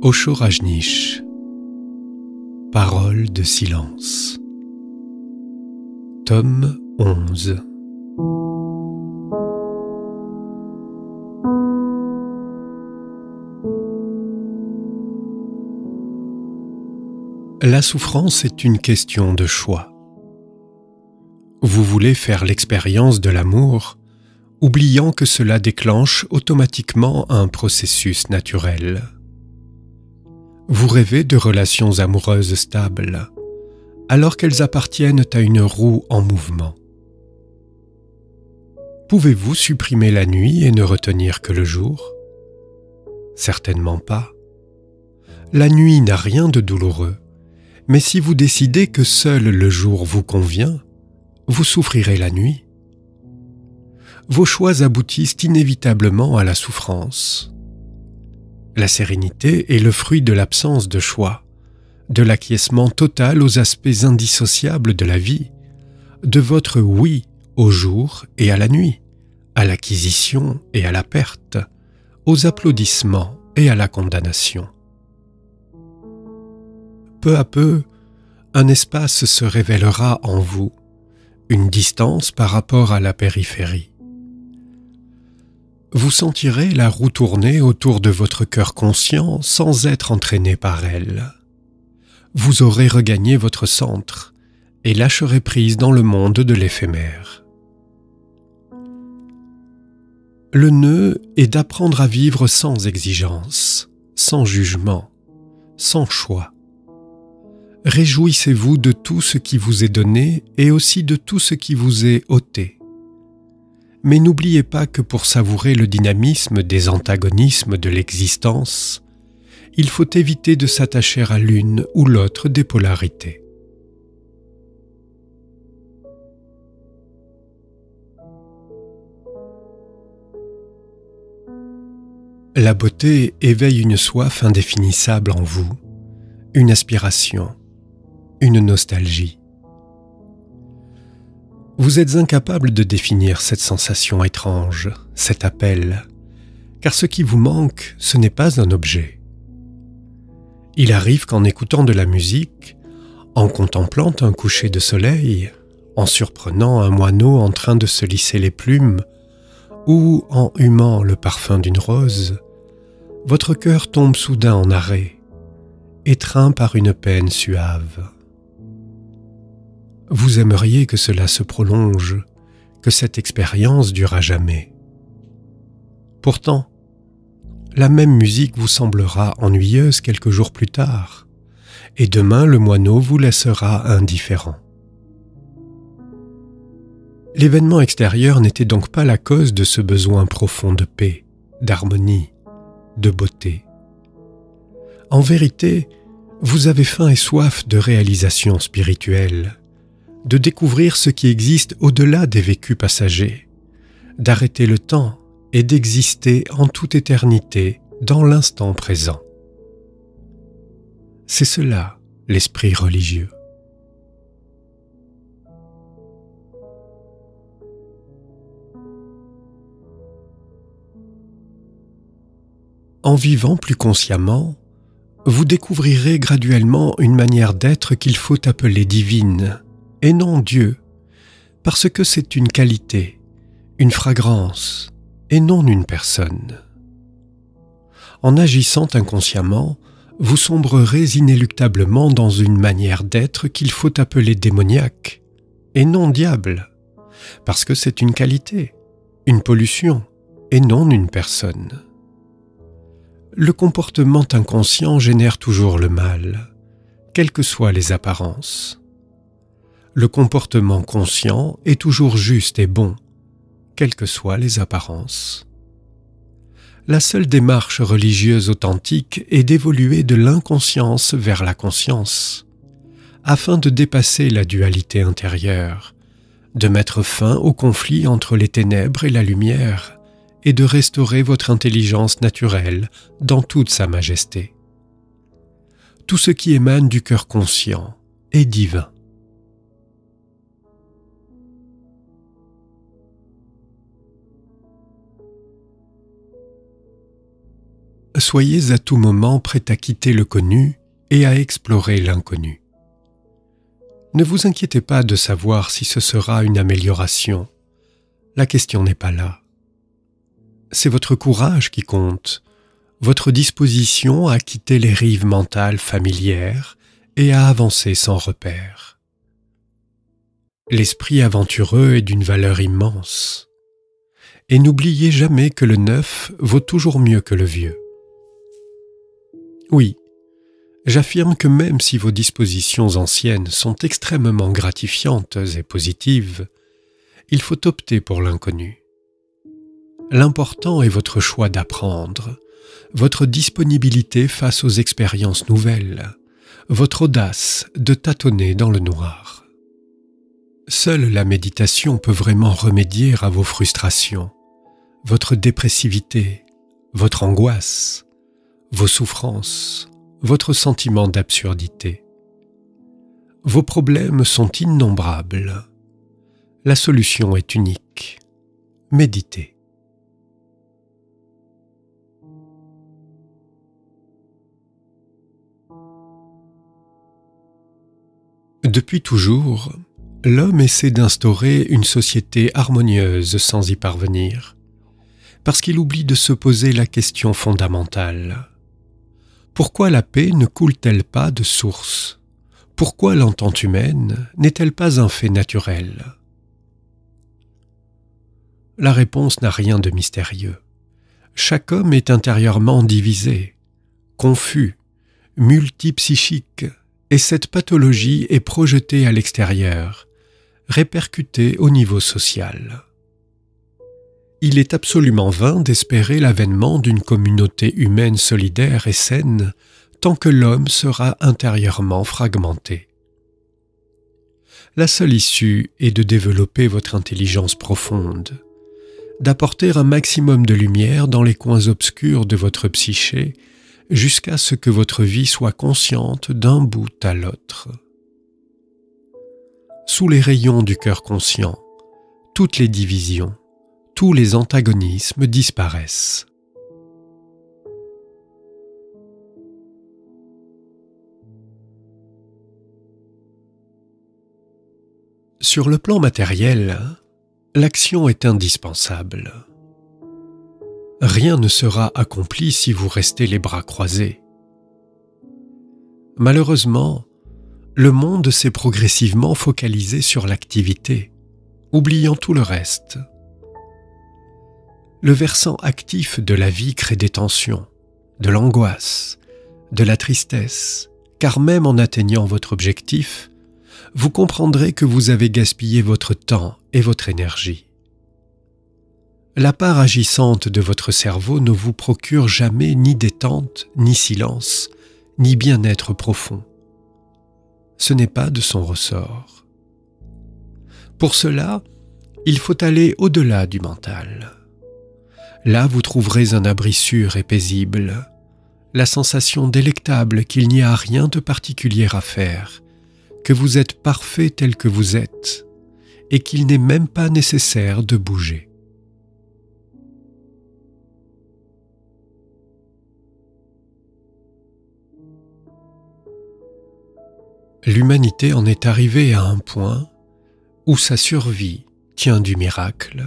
Osho Rajneesh. Paroles de silence. Tome 11. La souffrance est une question de choix. Vous voulez faire l'expérience de l'amour, oubliant que cela déclenche automatiquement un processus naturel. Vous rêvez de relations amoureuses stables, alors qu'elles appartiennent à une roue en mouvement. Pouvez-vous supprimer la nuit et ne retenir que le jour? Certainement pas. La nuit n'a rien de douloureux, mais si vous décidez que seul le jour vous convient, vous souffrirez la nuit. Vos choix aboutissent inévitablement à la souffrance. La sérénité est le fruit de l'absence de choix, de l'acquiescement total aux aspects indissociables de la vie, de votre oui au jour et à la nuit, à l'acquisition et à la perte, aux applaudissements et à la condamnation. Peu à peu, un espace se révélera en vous, une distance par rapport à la périphérie. Vous sentirez la roue tourner autour de votre cœur conscient sans être entraîné par elle. Vous aurez regagné votre centre et lâcherez prise dans le monde de l'éphémère. Le nœud est d'apprendre à vivre sans exigence, sans jugement, sans choix. Réjouissez-vous de tout ce qui vous est donné et aussi de tout ce qui vous est ôté. Mais n'oubliez pas que pour savourer le dynamisme des antagonismes de l'existence, il faut éviter de s'attacher à l'une ou l'autre des polarités. La beauté éveille une soif indéfinissable en vous, une aspiration, une nostalgie. Vous êtes incapable de définir cette sensation étrange, cet appel, car ce qui vous manque, ce n'est pas un objet. Il arrive qu'en écoutant de la musique, en contemplant un coucher de soleil, en surprenant un moineau en train de se lisser les plumes, ou en humant le parfum d'une rose, votre cœur tombe soudain en arrêt, étreint par une peine suave. Vous aimeriez que cela se prolonge, que cette expérience dure à jamais. Pourtant, la même musique vous semblera ennuyeuse quelques jours plus tard, et demain le moineau vous laissera indifférent. L'événement extérieur n'était donc pas la cause de ce besoin profond de paix, d'harmonie, de beauté. En vérité, vous avez faim et soif de réalisation spirituelle, de découvrir ce qui existe au-delà des vécus passagers, d'arrêter le temps et d'exister en toute éternité dans l'instant présent. C'est cela, l'esprit religieux. En vivant plus consciemment, vous découvrirez graduellement une manière d'être qu'il faut appeler divine, et non Dieu, parce que c'est une qualité, une fragrance, et non une personne. En agissant inconsciemment, vous sombrerez inéluctablement dans une manière d'être qu'il faut appeler démoniaque, et non diable, parce que c'est une qualité, une pollution, et non une personne. Le comportement inconscient génère toujours le mal, quelles que soient les apparences. Le comportement conscient est toujours juste et bon, quelles que soient les apparences. La seule démarche religieuse authentique est d'évoluer de l'inconscience vers la conscience, afin de dépasser la dualité intérieure, de mettre fin au conflit entre les ténèbres et la lumière, et de restaurer votre intelligence naturelle dans toute sa majesté. Tout ce qui émane du cœur conscient est divin. soyez à tout moment prêt à quitter le connu et à explorer l'inconnu. Ne vous inquiétez pas de savoir si ce sera une amélioration. La question n'est pas là. C'est votre courage qui compte, votre disposition à quitter les rives mentales familières et à avancer sans repère. L'esprit aventureux est d'une valeur immense. Et n'oubliez jamais que le neuf vaut toujours mieux que le vieux. Oui, j'affirme que même si vos dispositions anciennes sont extrêmement gratifiantes et positives, il faut opter pour l'inconnu. L'important est votre choix d'apprendre, votre disponibilité face aux expériences nouvelles, votre audace de tâtonner dans le noir. Seule la méditation peut vraiment remédier à vos frustrations, votre dépressivité, votre angoisse, vos souffrances, votre sentiment d'absurdité. Vos problèmes sont innombrables. La solution est unique. Méditez. Depuis toujours, l'homme essaie d'instaurer une société harmonieuse sans y parvenir, parce qu'il oublie de se poser la question fondamentale. Pourquoi la paix ne coule-t-elle pas de source? Pourquoi l'entente humaine n'est-elle pas un fait naturel? La réponse n'a rien de mystérieux. Chaque homme est intérieurement divisé, confus, multipsychique, et cette pathologie est projetée à l'extérieur, répercutée au niveau social. Il est absolument vain d'espérer l'avènement d'une communauté humaine solidaire et saine tant que l'homme sera intérieurement fragmenté. La seule issue est de développer votre intelligence profonde, d'apporter un maximum de lumière dans les coins obscurs de votre psyché jusqu'à ce que votre vie soit consciente d'un bout à l'autre. Sous les rayons du cœur conscient, toutes les divisions, tous les antagonismes disparaissent. Sur le plan matériel, l'action est indispensable. Rien ne sera accompli si vous restez les bras croisés. Malheureusement, le monde s'est progressivement focalisé sur l'activité, oubliant tout le reste. Le versant actif de la vie crée des tensions, de l'angoisse, de la tristesse, car même en atteignant votre objectif, vous comprendrez que vous avez gaspillé votre temps et votre énergie. La part agissante de votre cerveau ne vous procure jamais ni détente, ni silence, ni bien-être profond. Ce n'est pas de son ressort. Pour cela, il faut aller au-delà du mental. Là, vous trouverez un abri sûr et paisible, la sensation délectable qu'il n'y a rien de particulier à faire, que vous êtes parfait tel que vous êtes, et qu'il n'est même pas nécessaire de bouger. L'humanité en est arrivée à un point où sa survie tient du miracle.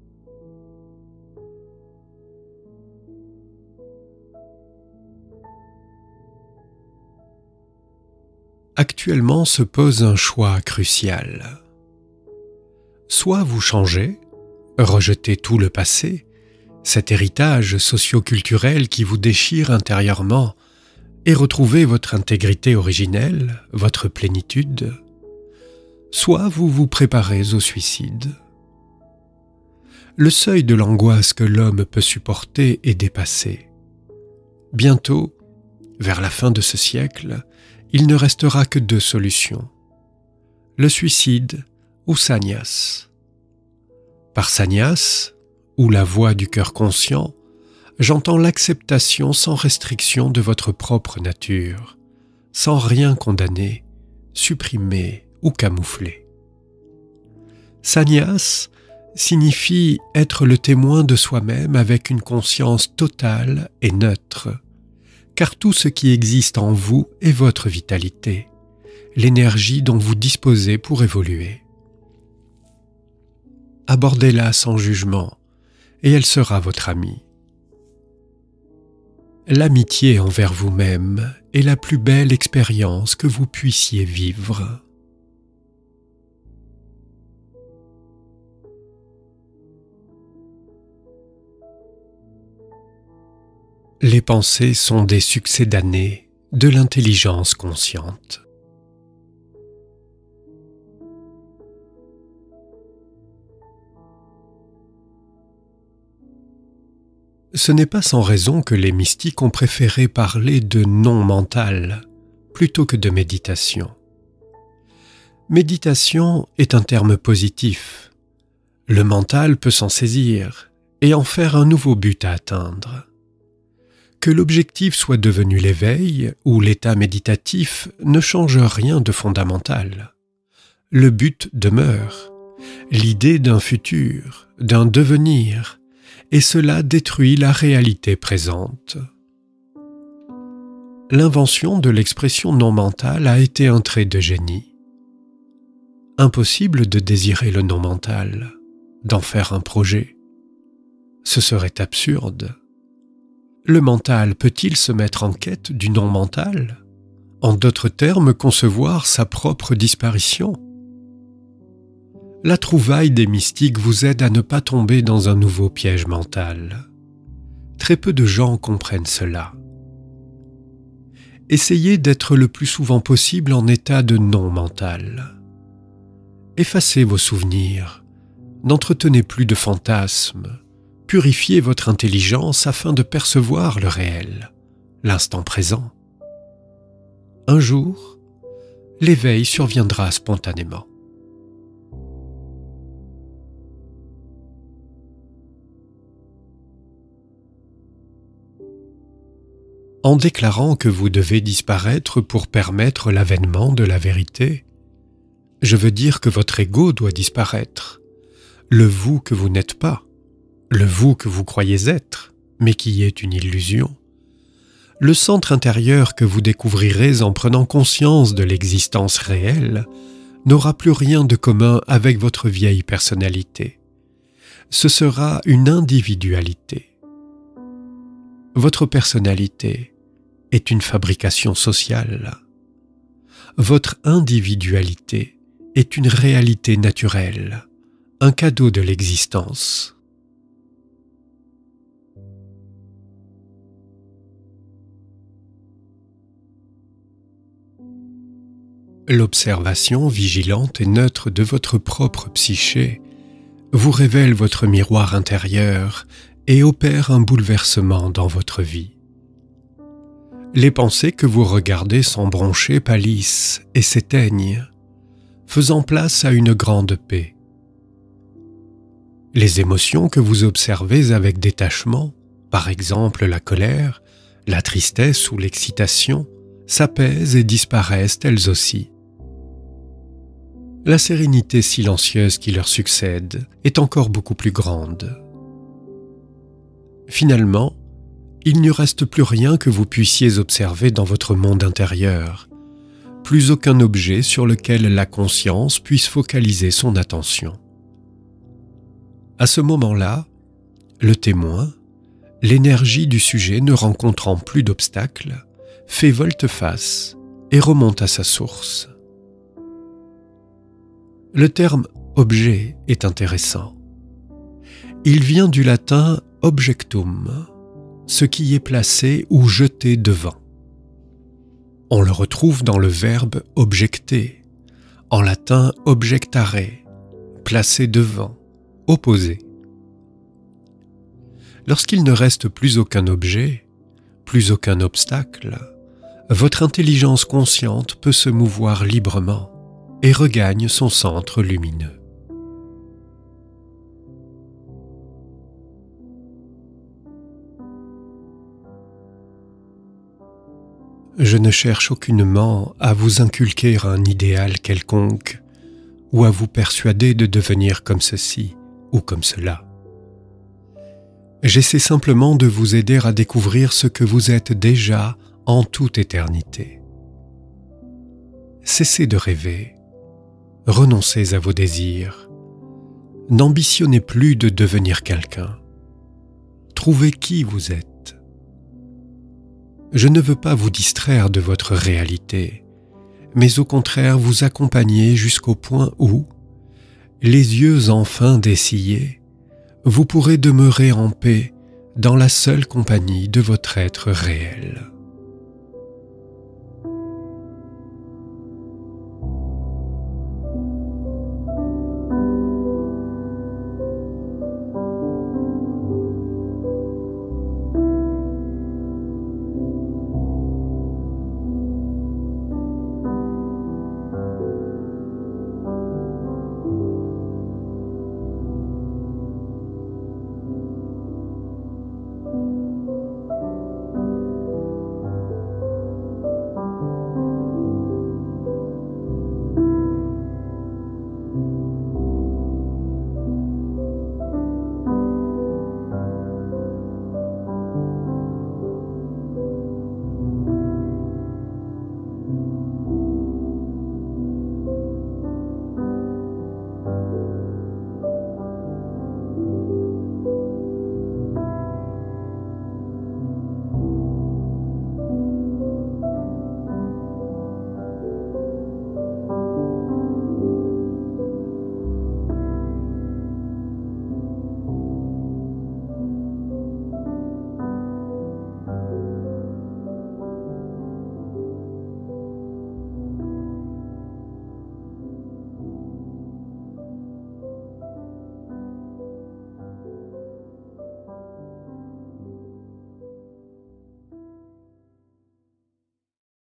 Actuellement se pose un choix crucial. Soit vous changez, rejetez tout le passé, cet héritage socio-culturel qui vous déchire intérieurement, et retrouvez votre intégrité originelle, votre plénitude, soit vous vous préparez au suicide. Le seuil de l'angoisse que l'homme peut supporter est dépassé. Bientôt, vers la fin de ce siècle, il ne restera que deux solutions, le suicide ou sannyas. Par sannyas, ou la voie du cœur conscient, j'entends l'acceptation sans restriction de votre propre nature, sans rien condamner, supprimer ou camoufler. Sannyas signifie être le témoin de soi-même avec une conscience totale et neutre, car tout ce qui existe en vous est votre vitalité, l'énergie dont vous disposez pour évoluer. Abordez-la sans jugement, et elle sera votre amie. L'amitié envers vous-même est la plus belle expérience que vous puissiez vivre. Les pensées sont des succédanées de l'intelligence consciente. Ce n'est pas sans raison que les mystiques ont préféré parler de non mental plutôt que de méditation. Méditation est un terme positif. Le mental peut s'en saisir et en faire un nouveau but à atteindre. Que l'objectif soit devenu l'éveil ou l'état méditatif ne change rien de fondamental. Le but demeure, l'idée d'un futur, d'un devenir, et cela détruit la réalité présente. L'invention de l'expression non mentale a été un trait de génie. Impossible de désirer le non mental, d'en faire un projet. Ce serait absurde. Le mental peut-il se mettre en quête du non mental? En d'autres termes, concevoir sa propre disparition? La trouvaille des mystiques vous aide à ne pas tomber dans un nouveau piège mental. Très peu de gens comprennent cela. Essayez d'être le plus souvent possible en état de non mental. Effacez vos souvenirs, n'entretenez plus de fantasmes, purifiez votre intelligence afin de percevoir le réel, l'instant présent. Un jour, l'éveil surviendra spontanément. En déclarant que vous devez disparaître pour permettre l'avènement de la vérité, je veux dire que votre ego doit disparaître, le vous que vous n'êtes pas, le vous que vous croyez être, mais qui est une illusion, le centre intérieur que vous découvrirez en prenant conscience de l'existence réelle n'aura plus rien de commun avec votre vieille personnalité. Ce sera une individualité. Votre personnalité est une fabrication sociale. Votre individualité est une réalité naturelle, un cadeau de l'existence. L'observation vigilante et neutre de votre propre psyché vous révèle votre miroir intérieur et opère un bouleversement dans votre vie. Les pensées que vous regardez s'embroncher pâlissent et s'éteignent, faisant place à une grande paix. Les émotions que vous observez avec détachement, par exemple la colère, la tristesse ou l'excitation, s'apaisent et disparaissent elles aussi. La sérénité silencieuse qui leur succède est encore beaucoup plus grande. Finalement, il ne reste plus rien que vous puissiez observer dans votre monde intérieur, plus aucun objet sur lequel la conscience puisse focaliser son attention. À ce moment-là, le témoin, l'énergie du sujet ne rencontrant plus d'obstacles, fait volte-face et remonte à sa source. Le terme « objet » est intéressant. Il vient du latin « objectum », ce qui est placé ou jeté devant. On le retrouve dans le verbe « objecter », en latin « objectare », placé devant, opposé. Lorsqu'il ne reste plus aucun objet, plus aucun obstacle, votre intelligence consciente peut se mouvoir librement et regagne son centre lumineux. Je ne cherche aucunement à vous inculquer un idéal quelconque ou à vous persuader de devenir comme ceci ou comme cela. J'essaie simplement de vous aider à découvrir ce que vous êtes déjà en toute éternité. Cessez de rêver, renoncez à vos désirs, n'ambitionnez plus de devenir quelqu'un. Trouvez qui vous êtes. Je ne veux pas vous distraire de votre réalité, mais au contraire vous accompagner jusqu'au point où, les yeux enfin dessillés, vous pourrez demeurer en paix dans la seule compagnie de votre être réel.